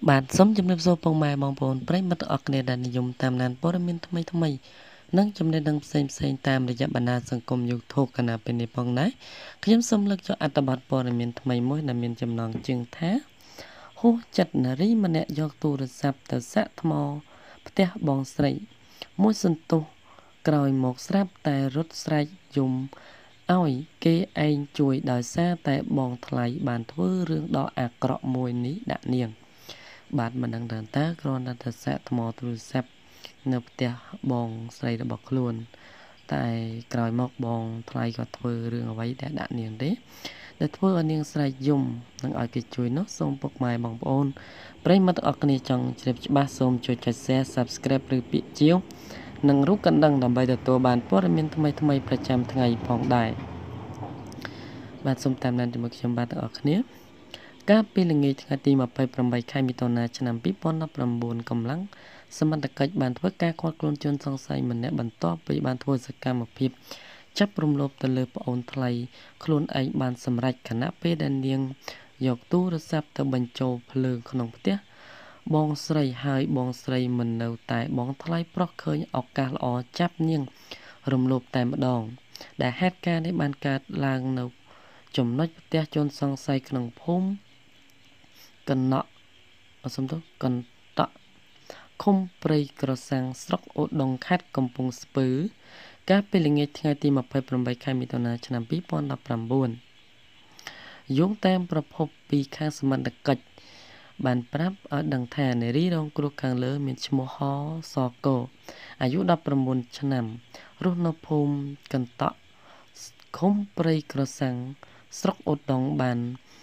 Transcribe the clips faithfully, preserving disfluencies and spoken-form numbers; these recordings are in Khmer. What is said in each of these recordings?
បាទសូមជម្រាបសួរពុកម៉ែបងប្អូនប្រិយមិត្តអរគ្នាដែលនិយមតាមដានព័ត៌មានថ្មីថ្មីនិងចំណេះដឹងផ្សេងផ្សេងតាមរយៈបណ្ដាញសង្គម YouTube កណាពេលនេះផងដែរខ្ញុំសូមលើកយកអត្ថបទព័ត៌មានថ្មីមួយដែលមានចំណងជើងថាហួសចិត្តនារីម្នាក់យកទូរស័ព្ទទៅសាក់ថ្មផ្ទះបងស្រីមួយសន្ទុះក្រោយមកស្រាប់តែរត់ស្រែកយំឲ្យគេឯងជួយដោយសារតែបងថ្លៃបានធ្វើរឿងដ៏អាក្រក់មួយនេះដាក់នាងបាទមិនដឹងថាតើគ្រាន់តែសាក់ថ្មទូរស័ព្ទនៅផ្ទះបងស្រីរបស់ខ្លួនតែក្រោយមកបងថ្លៃក៏ធ្វើរឿងអ្វីដែលដាក់នាងទេដែលធ្វើឲ្យនាងស្រែកយំនិងឲ្យគេជួយនោះសូមពុកម៉ែបងប្អូនប្រិយមិត្តអរគ្នាចង់ជ្រាបច្បាស់សូមជួយចុច Share Subscribe ឬពាក្យជាវនិងរូបកណ្ដឹងដើម្បីទទួលបានព័ត៌មានថ្មីថ្មីប្រចាំថ្ងៃផងដែរបាទសូមតាមដានជាមួយខ្ញុំបាទទាំងអស់គ្នាកាលពីល្ងាចថ្ងៃទីម្ភៃប្រាំបីខែមិថុនាឆ្នាំពីរពាន់ដប់ប្រាំបួនកម្លាំងសមត្ថកិច្ចបានធ្វើការឃាត់ខ្លួនជនសង្ស័យម្នាក់បន្ទាប់ពីបានធ្វើសកម្មភាពចាប់រំលោភទៅលើប្អូនថ្លៃខ្លួនឯងបានសម្រេចខណៈពេលដែលនាងយកទូរស័ព្ទទៅបញ្ចូលភ្លើងក្នុងផ្ទះបងស្រីហើយបងស្រីមិននៅតែបងថ្លៃប្រុសឃើញឱកាសល្អចាប់នាងរំលោភតែម្ដងដែលហេតុការណ៍នេះបានកើតឡើងនៅចំណុចផ្ទះជនសង្ស័យក្នុងភូមិកណក់អសំទោកន្តៈឃុំព្រៃក្រសាំងស្រុកអូដុងខេត្តកំពង់ស្ពឺកាលពីល្ងាចថ្ងៃទីម្ភៃប្រាំបីខែមិថុនាឆ្នាំពីរពាន់ដប់ប្រាំបួនយោងតាមប្រភពពីខាងសមត្ថកិច្ចបានប្រាប់ឲ្យដឹងថានារីរងគ្រោះខាងលើមានឈ្មោះហសកោអាយុដប់ប្រាំបួនឆ្នាំរស់នៅភូមិកន្តៈឃុំព្រៃក្រសាំងស្រុកអូដុងបាន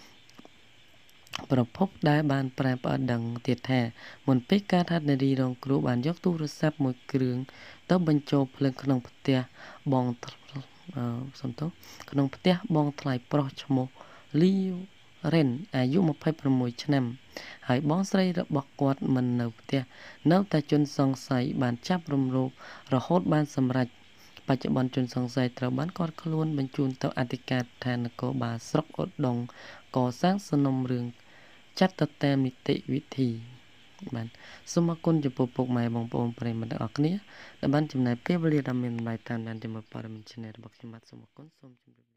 ប្រភពដែលបានប្រែប្អដឹងទៀតថាមុនពេលកើតហេតុនារីរងគ្រោះបានយកទូរស័ព្ទមួយគ្រឿងទៅបញ្ចូលភ្លើងក្នុងផ្ទះបងសំទោសក្នុងផ្ទះបងថ្លៃប្រុសឈ្មោះលីរ៉ិនអាយុម្ភៃប្រាំមួយឆ្នាំហើយបងស្រីរបស់គាត់មិននៅផ្ទះនៅតែជនសង្ស័យបានចាប់រំលោភរហូតបានសម្រេចបច្ចុប្បន្នជនសង្ស័យត្រូវបានគាត់ខ្លួនបញ្ជូនទៅអធិការដ្ឋាននគរបាលស្រុកអូដុងកសាងសំណុំរឿងចាត់ទៅតាមនីតិវិធីបាទសូមអរគុណចំពោះពុកម៉ែបងប្អូនប្រិយមិត្តទាំងអស់គ្នាដែលបានចំណាយពេលវេលាដ៏មានតម្លៃតាមដានជាមួយព័ត៌មាន Channel របស់ខ្ញុំបាទសូមអរគុណសូមជម្រាប